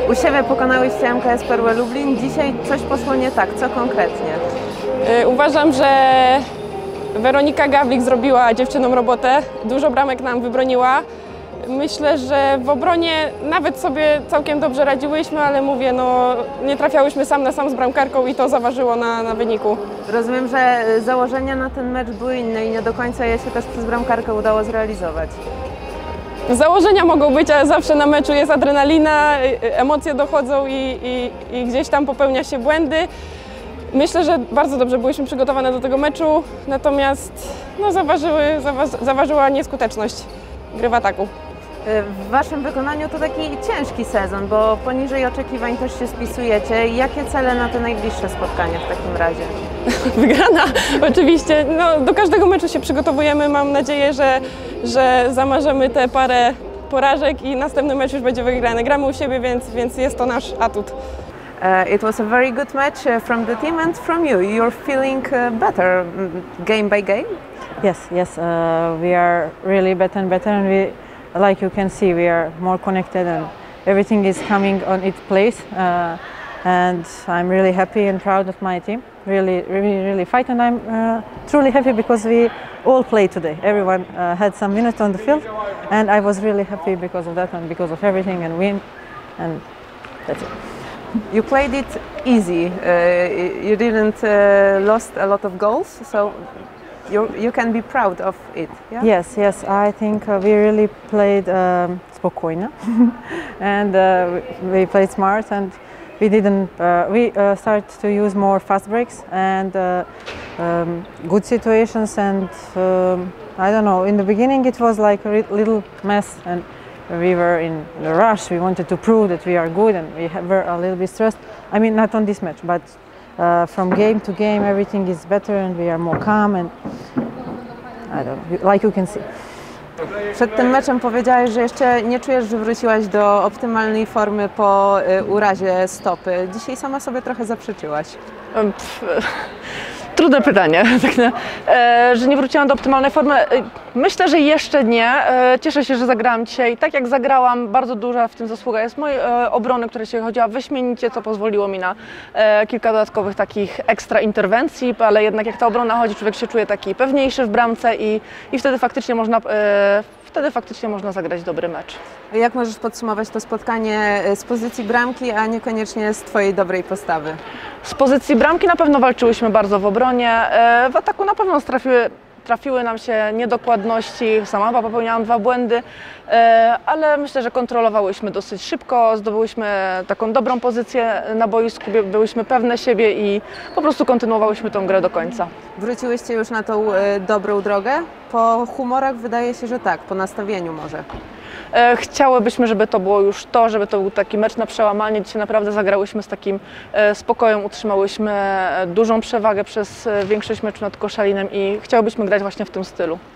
U siebie pokonałyście MKS Perłę Lublin. Dzisiaj coś poszło nie tak. Co konkretnie? Uważam, że Weronika Gawlik zrobiła dziewczynom robotę. Dużo bramek nam wybroniła. Myślę, że w obronie nawet sobie całkiem dobrze radziłyśmy, ale mówię, no nie trafiałyśmy sam na sam z bramkarką i to zaważyło na wyniku. Rozumiem, że założenia na ten mecz były inne i nie do końca je się też przez bramkarkę udało zrealizować. Założenia mogą być, ale zawsze na meczu jest adrenalina, emocje dochodzą i gdzieś tam popełnia się błędy. Myślę, że bardzo dobrze byliśmy przygotowane do tego meczu, natomiast no, zaważyła nieskuteczność gry w ataku. W Waszym wykonaniu to taki ciężki sezon, bo poniżej oczekiwań też się spisujecie. Jakie cele na te najbliższe spotkania w takim razie? Wygrana oczywiście. No, do każdego meczu się przygotowujemy. Mam nadzieję, że zamarzemy te parę porażek i następny mecz już będzie wygrany. Gramy u siebie, więc jest to nasz atut. It was a very good match from the team and from you. You're feeling better game by game? Yes. We are really better and better, and we, like you can see, we are more connected, and everything is coming on its place. And I'm really happy and proud of my team. Really fight, and I'm truly happy because we all played today. Everyone had some minutes on the field, and I was really happy because of that and because of everything and win, and that's it. You played it easy. You didn't lost a lot of goals, so you can be proud of it. Yeah? Yes. I think we really played spokojnie, and we played smart, and we didn't. We started to use more fast breaks and good situations, and I don't know. In the beginning, it was like a little mess, and we were in a rush. We wanted to prove that we are good, and we were a little bit stressed. I mean, not on this match, but from game to game, everything is better, and we are more calm. And I don't know, like you can see. Przed tym meczem powiedziałaś, że jeszcze nie czujesz, że wróciłaś do optymalnej formy po urazie stopy. Dzisiaj sama sobie trochę zaprzeczyłaś. Trudne pytanie, że nie wróciłam do optymalnej formy. Myślę, że jeszcze nie. Cieszę się, że zagrałam dzisiaj. Tak jak zagrałam, bardzo duża w tym zasługa jest mojej obrony, która się chodziła wyśmienicie, co pozwoliło mi na kilka dodatkowych takich ekstra interwencji, ale jednak jak ta obrona chodzi, człowiek się czuje taki pewniejszy w bramce i wtedy faktycznie można zagrać dobry mecz. Jak możesz podsumować to spotkanie z pozycji bramki, a niekoniecznie z Twojej dobrej postawy? Z pozycji bramki na pewno walczyłyśmy bardzo w obronie, w ataku na pewno trafiły nam się niedokładności, sama chyba popełniałam 2 błędy, ale myślę, że kontrolowałyśmy dosyć szybko, zdobyłyśmy taką dobrą pozycję na boisku, byłyśmy pewne siebie i po prostu kontynuowałyśmy tą grę do końca. Wróciłyście już na tą dobrą drogę? Po humorach wydaje się, że tak, po nastawieniu może. Chciałybyśmy, żeby to było już to, żeby to był taki mecz na przełamanie. Dzisiaj naprawdę zagrałyśmy z takim spokojem, utrzymałyśmy dużą przewagę przez większość meczu nad Koszalinem i chciałybyśmy grać właśnie w tym stylu.